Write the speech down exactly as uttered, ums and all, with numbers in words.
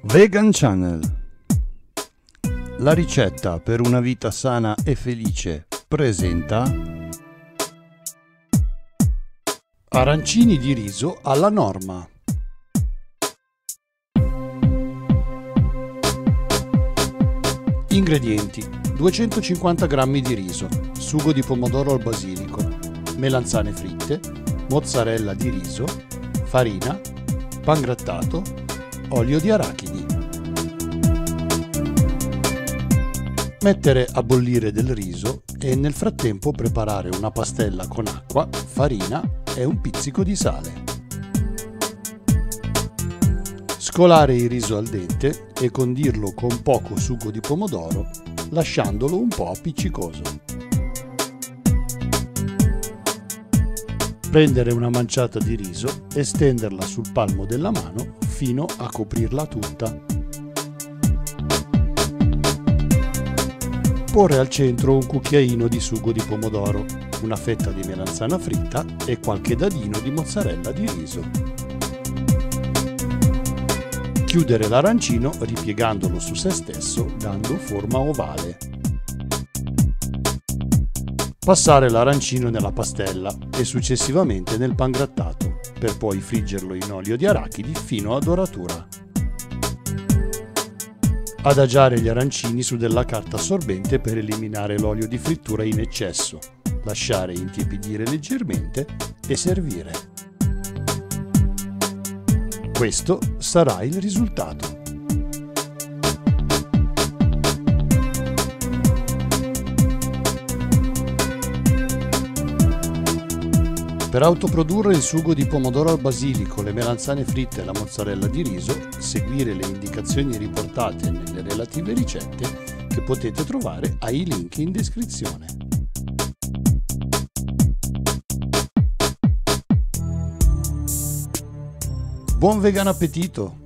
Vegan Channel. La ricetta per una vita sana e felice presenta arancini di riso alla norma. Ingredienti: duecentocinquanta grammi di riso, sugo di pomodoro al basilico, melanzane fritte, mozzarella di riso, farina, pangrattato, olio di arachidi. Mettere a bollire del riso e nel frattempo preparare una pastella con acqua, farina e un pizzico di sale. Scolare il riso al dente e condirlo con poco sugo di pomodoro, lasciandolo un po' appiccicoso. Prendere una manciata di riso e stenderla sul palmo della mano fino a coprirla tutta. Porre al centro un cucchiaino di sugo di pomodoro, una fetta di melanzana fritta e qualche dadino di mozzarella di riso. Chiudere l'arancino ripiegandolo su se stesso dando forma ovale. Passare l'arancino nella pastella e successivamente nel pangrattato, per poi friggerlo in olio di arachidi fino a doratura. Adagiare gli arancini su della carta assorbente per eliminare l'olio di frittura in eccesso, lasciare intiepidire leggermente e servire. Questo sarà il risultato. Per autoprodurre il sugo di pomodoro al basilico, le melanzane fritte e la mozzarella di riso, seguire le indicazioni riportate nelle relative ricette che potete trovare ai link in descrizione. Buon vegan appetito!